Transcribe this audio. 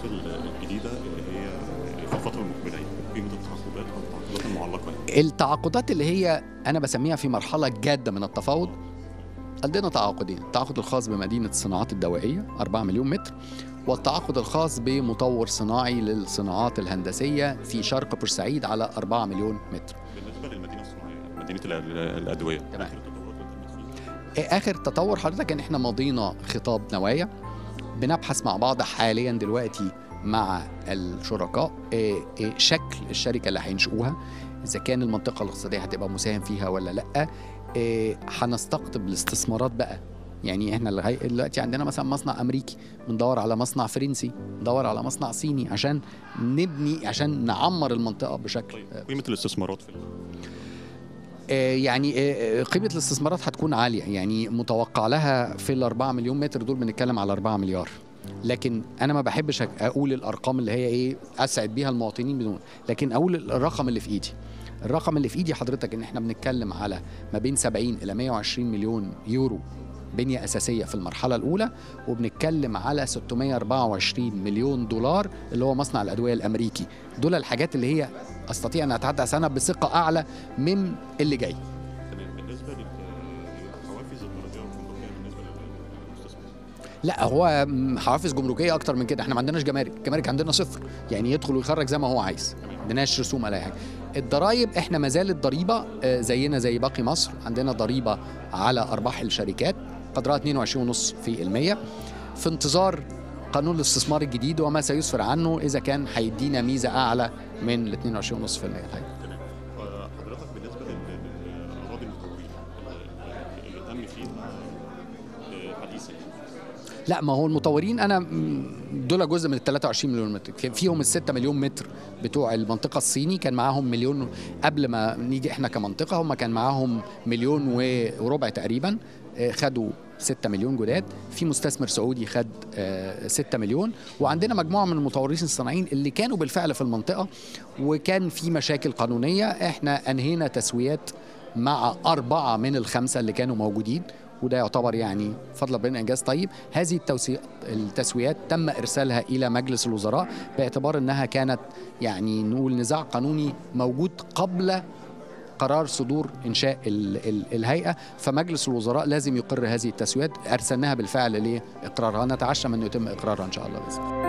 الجديدة اللي هي في الفترة المقبلة، قيمة التعاقدات أو التعاقدات المعلقة يعني؟ التعاقدات اللي هي أنا بسميها في مرحلة جادة من التفاوض، عندنا تعاقدين: التعاقد الخاص بمدينة الصناعات الدوائية 4 مليون متر، والتعاقد الخاص بمطور صناعي للصناعات الهندسية في شرق بورسعيد على 4 مليون متر. بالنسبة للمدينة الصناعية، مدينة الأدوية، تمام. آخر التطورات اللي تمت فيها؟ آخر تطور حضرتك إن إحنا مضينا خطاب نوايا، بنبحث مع بعض حاليا دلوقتي مع الشركاء شكل الشركة اللي هينشئوها، إذا كان المنطقة الاقتصادية هتبقى مساهم فيها ولا لأ. هنستقطب الاستثمارات بقى، يعني احنا دلوقتي عندنا مثلا مصنع امريكي، بندور على مصنع فرنسي، بندور على مصنع صيني عشان نبني، عشان نعمر المنطقة بشكل. طيب قيمة الاستثمارات في يعني قيمة الاستثمارات هتكون عالية، يعني متوقع لها في ال4 مليون متر دول بنتكلم على 4 مليار. لكن أنا ما بحبش أقول الأرقام اللي هي إيه أسعد بيها المواطنين بدون، لكن أقول الرقم اللي في إيدي. الرقم اللي في إيدي حضرتك إن إحنا بنتكلم على ما بين 70 إلى 120 مليون يورو بنية أساسية في المرحلة الأولى، وبنتكلم على 624 مليون دولار اللي هو مصنع الأدوية الأمريكي. دول الحاجات اللي هي أستطيع أن أتحدث عنها بثقة أعلى من اللي جاي. تمام. بالنسبة للحوافز الضريبية والجمركية بالنسبة للمستثمر؟ لا، هو حوافز جمركيه اكتر من كده. احنا ما عندناش جمارك، الجمارك عندنا صفر، يعني يدخل ويخرج زي ما هو عايز، ما عندناش رسوم ولا حاجه. الضرايب احنا ما زالت ضريبه زينا زي باقي مصر، عندنا ضريبه على ارباح الشركات قدرها 22.5%، في انتظار قانون الاستثمار الجديد وما سيسفر عنه اذا كان هيدينا ميزه اعلى من ال 22.5%. تمام. حضرتك بالنسبة لأراضي المطورين اللي تم فيها حديثا، لا، ما هو المطورين انا دول جزء من ال 23 مليون متر، كان فيهم ال 6 مليون متر بتوع المنطقه الصيني، كان معاهم مليون قبل ما نيجي احنا كمنطقه، هم كان معاهم مليون وربع تقريبا، خدوا 6 مليون جداد. في مستثمر سعودي خد 6 مليون، وعندنا مجموعه من المطورين الصناعيين اللي كانوا بالفعل في المنطقه وكان في مشاكل قانونيه. احنا انهينا تسويات مع 4 من ال5 اللي كانوا موجودين، وده يعتبر يعني فضل ربنا انجاز طيب. هذه التسويات تم ارسالها الى مجلس الوزراء باعتبار انها كانت يعني نقول نزاع قانوني موجود قبل قرار صدور انشاء الهيئه، فمجلس الوزراء لازم يقر هذه التسويات. ارسلناها بالفعل لاقرارها، نتعشم انه يتم اقرارها ان شاء الله باذن الله.